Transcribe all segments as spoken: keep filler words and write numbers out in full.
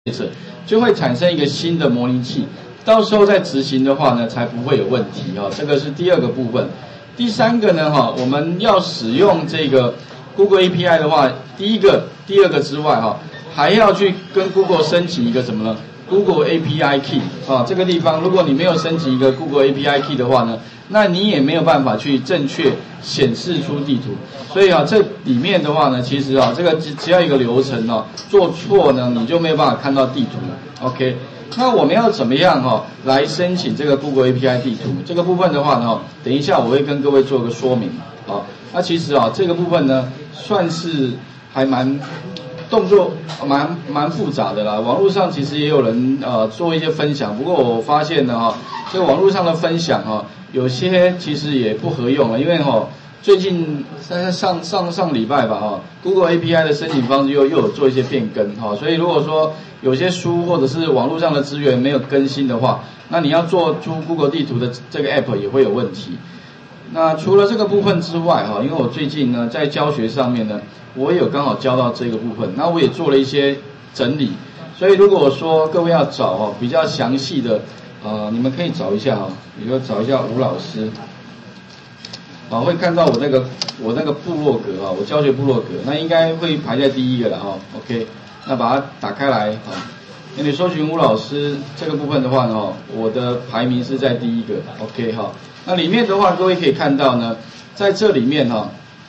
就会产生一个新的模拟器，到时候再执行的话呢，才不会有问题哈、哦。这个是第二个部分。第三个呢哈，我们要使用这个 Google A P I 的话，第一个、第二个之外哈，还要去跟 Google 申请一个什么呢 ？Google A P I Key 啊，这个地方如果你没有申请一个 Google A P I Key 的话呢，那你也没有办法去正确显示出地图。所以啊，这里面的话呢，其实啊，这个只只要一个流程哦、啊，做错呢，你就没有办法看到地图了。OK， 那我们要怎么样哈、啊、来申请这个 Google A P I 地图？这个部分的话呢，等一下我会跟各位做个说明。好，那其实啊，这个部分呢，算是还蛮动作蛮蛮复杂的啦。网络上其实也有人呃做一些分享，不过我发现呢哈、啊，这个网络上的分享哈、啊，有些其实也不合用了，因为哈、啊。最近上上上上礼拜吧哈 ，Google A P I 的申请方式又又有做一些变更哈，所以如果说有些书或者是网络上的资源没有更新的话，那你要做出 Google 地图的这个 App 也会有问题。那除了这个部分之外哈，因为我最近呢在教学上面呢，我也有刚好教到这个部分，那我也做了一些整理，所以如果说各位要找哦比较详细的，呃，你们可以找一下哈，比如说找一下吴老师。啊，会看到我那个我那个部落格啊，我教学部落格，那应该会排在第一个了哈、哦。OK， 那把它打开来啊，那你搜寻吴老师这个部分的话呢，我的排名是在第一个。OK 哈，那里面的话，各位可以看到呢，在这里面哈，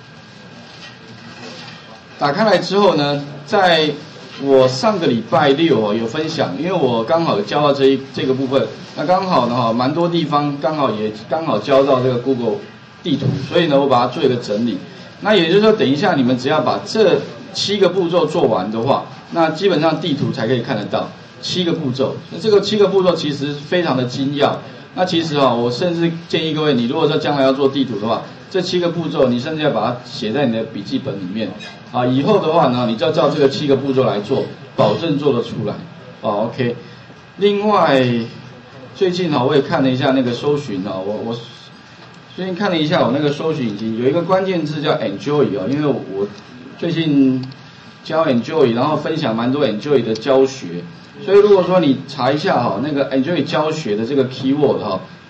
打开来之后呢，在我上个礼拜六哦有分享，因为我刚好教到这一这个部分，那刚好呢哈，蛮多地方刚好也刚好教到这个 Google。地图，所以呢，我把它做一个整理。那也就是说，等一下你们只要把这七个步骤做完的话，那基本上地图才可以看得到。七个步骤，那这个七个步骤其实非常的精要。那其实啊，我甚至建议各位，你如果说将来要做地图的话，这七个步骤你甚至要把它写在你的笔记本里面啊。以后的话呢，你就要照这个七个步骤来做，保证做得出来。哦 ，OK。另外，最近啊，我也看了一下那个搜寻啊，我我。最近看了一下我那个搜寻引擎，有一个关键字叫 enjoy 啊，因为我最近教 enjoy， 然后分享蛮多 enjoy 的教学，所以如果说你查一下哈那个 enjoy 教学的这个 keyword 哈，